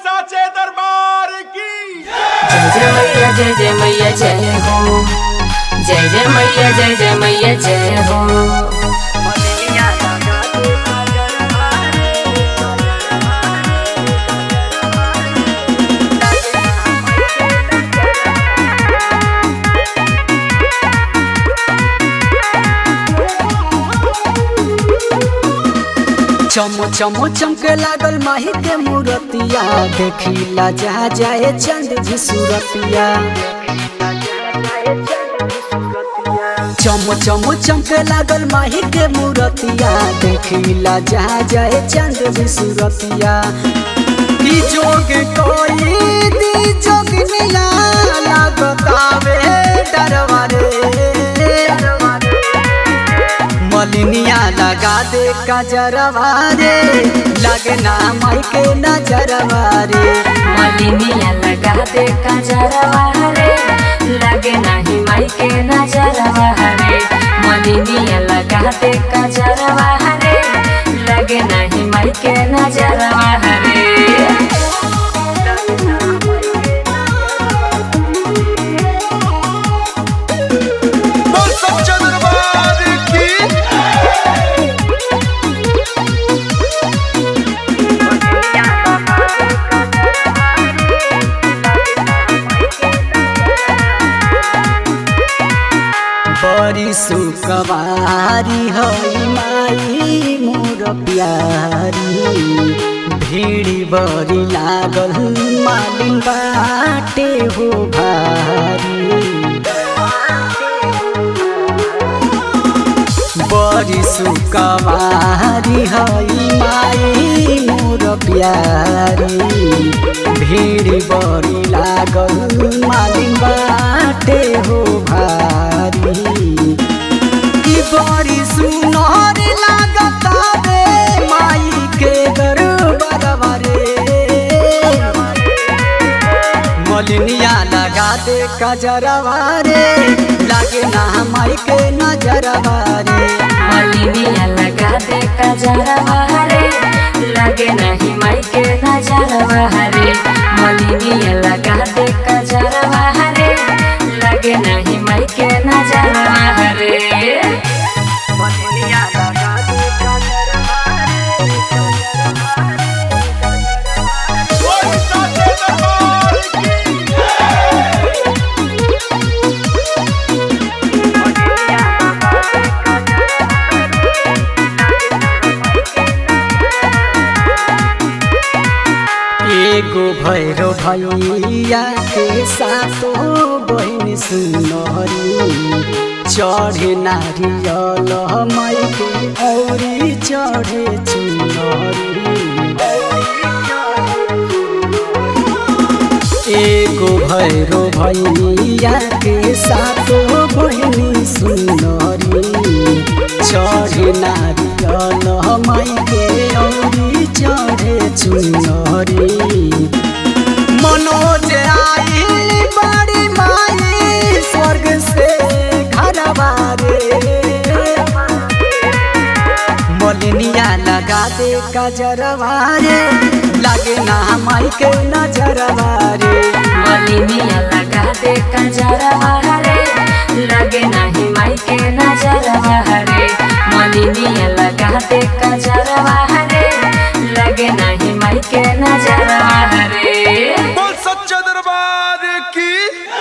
साचे दरबार की जय जय मैया जय हो, जय जय मैया जय जय मैया जय हो। चम चम चमके लागल माही के मूरतिया, देखिला जा जाए चंद जी सूरतिया। चम चम चमके लागल माही के मूरतिया, देखिला जा जाए चंद जी सूरतिया। ई जोग कोई दी जोगिनिया, लागतावे डरवारे। मलिनिया लगा दे कजरवा रे, लगना माई के नजरवा रे। मलिनिया लगा दे कजरवा रे, लगना ही माई के नजरवा रे। मलिनिया लगा दे कजरवा रे, लगना ही माई के नजरवा रे। बड़ी सुकवारी हई माई मोर प्यारी, भीड़ी बड़ी लागल मालिन बाटे हो भारी। बड़ी सुकवारी हई माई मोर प्यारी, भीड़ी बड़ी लागल मालिन बाटे हो भारी। बड़ी सुनर लागता रे माई के दरबारवा रे। मलिनिया लगा दे कजरवा रे, लगना माई के नजरवा रे। मलिनिया लगा दे कजरवा रे, लगना ही माई के नजरवा रे। मलिनिया लगा दे कजरवा रे, लगना ही माई के नजरवा रे। एगो भैरो भैया के साथो बहन सुनरी, चढ़े नारियल माई के औरी चढ़े चुनरी। एगो भैरो भैया के साथो बहन सुनरी, चढ़े नारियल माई के औरी चढ़े चुनरी। मनोज आइल बड़ी माई स्वर्ग से घरवा रे। मलिनिया लगा दे कजरवा रे, लगना माई के नजरवा रे। मलिनिया लगा दे कजरवा रे, लगना ही माई के नजरवा रे। मलिनिया लगा दे कजरवा रे, लगना ही माई के नजरवा रे। बोल सच्चा दरबार की।